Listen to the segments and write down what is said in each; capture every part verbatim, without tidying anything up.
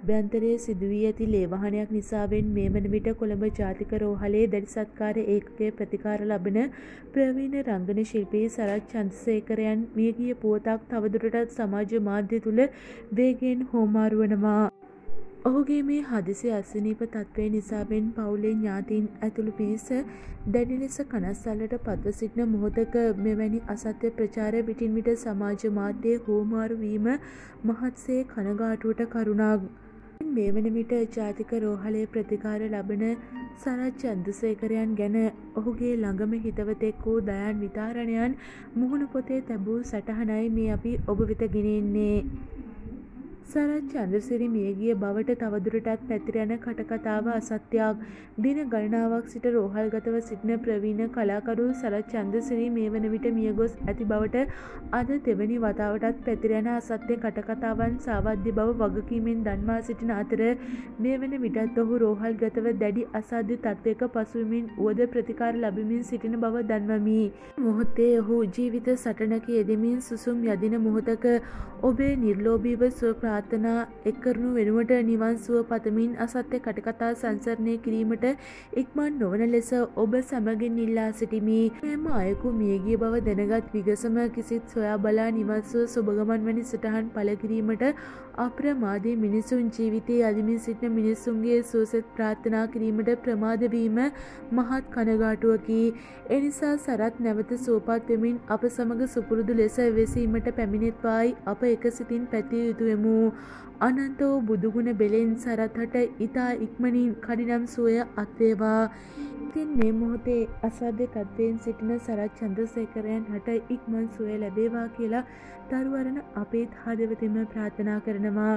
අභ්‍යන්තරයේ සිදුවී ඇති ලේවහනයක් නිසාවෙන් මේ වන විට කොළඹ ජාතික රෝහලේ දැඩි සත්කාර ඒකකයේ ප්‍රතිකාර ලබන ප්‍රවීණ රංගන ශිල්පී සරත් චන්ද්‍රසේකරයන් මියගිය පුවතක් තවදුරටත් සමාජ මාධ්‍ය තුල වේගයෙන් හුවමාරු වනවා. ඔහුගේ මේ හදිසි අසනීප තත්ත්වය නිසාවෙන් පවුලේ ඥාතීන් ඇතුළු පිරිස දැඩි ලෙස කනස්සල්ලට පත්ව සිටින මොහොතක මෙවැනි අසත්‍ය ප්‍රචාර විටින් විට සමාජ මාධ්‍යයේ හුවමාරු වීම මහත්සේ කනගාටුවට කරුණක්. මේ වන විට ජාතික රෝහලේ ප්‍රතිකාර ලබන සරත් චන්ද්‍රසේකරයන් ගැන ඔහුගේ ළඟම හිතවතෙක් වූ දයාන් විතාරණයන් මුහුණු පොතේ තැබූ සටහනයි මේ අපි ඔබ වෙත ගෙනෙන්නේ. සරත් චන්ද්‍රසිරි මියගිය බවට තවදුරටත් පැතිර යන කටකතාව අසත්‍යයක්. දින ගණනාවක් සිට රෝහල්ගතව සිටින ප්‍රවීණ කලාකරු සරත් චන්ද්‍රසිරි මේ වන විට මියගොස් ඇති බවට අද දෙවැනි වතාවටත් පැතිර යන අසත්‍ය කටකතාවන් සාවද්‍ය බව වගකීමෙන් දන්වා සිටින අතර මේ වන විටත් ඔහු රෝහල්ගතව දැඩි අසාධ්‍ය තත්ත්වයක පසුවමින් වුවද ප්‍රතිකාර ලැබමින් සිටින බව දන්වමි. මොහොතේ ඔහු ජීවිත සටනක යෙදෙමින් සුසුම් යදින මොහොතක ඔබේ නිර්ලෝභීව සුව ප්‍රාර්ථනා එක් කරනු වෙනුවට නිවන් සුව පතමින් අසත්‍ය කටකතා සංසරණය කිරීමට ඉක්මන් නොවන ලෙස ඔබ සමගින් ඉල්ලා සිටිමි. මෙම අයෙකු මියගිය බව දැනගත් විගසම කිසිත් සොයා බලා නිවන් සුව සුබගමන් වැනි සටහන් පළ කිරීමට අප්‍රමාදී මිනිසුන් ජීවිතයේ අදිමින් සිටින මිනිසුන්ගේ සුවසෙත් ප්‍රාර්ථනා කිරීමට ප්‍රමාද වීම මහත් කනගාටුවකි. එනිසා සරත් නැවත සුවපත් වෙමින් අප සමග සුපුරුදු ලෙස වෙසීමට පැමිණෙත්වායි අප එකසිතින් පැතිය යුතු වෙමු. අනන්ත වූ බුදුගුණ බෙලෙන් සරත්හට ඉතා ඉක්මනින් කඩිනම් සුවය අත්වේවා. ඉතින් මේ මොහොතේ අසාධ්‍ය තත්ත්වයෙන් සිටින සරත් චන්ද්‍රසේකරයන් හට ඉක්මන් සුවය ලැබේවා කියලා තරු අරණ අපේත් හදවතින්ම ප්‍රාර්ථනා කරනවා.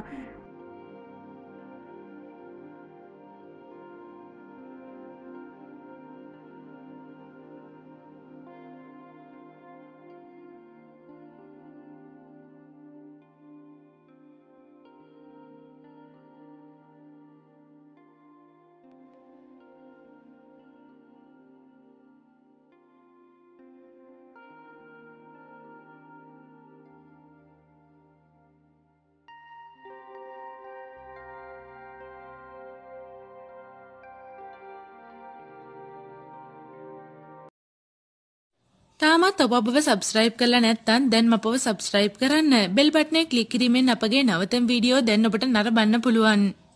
තාමත් ඔබ අපව සබස්ක්‍රයිබ් කරලා නැත්නම් දැන් අපව සබස්ක්‍රයිබ් කරන්න. බෙල් බටනේ ක්ලික් කිරීමෙන් අපගේ නවතම වීඩියෝ දැන් ඔබට නරඹන්න පුළුවන්.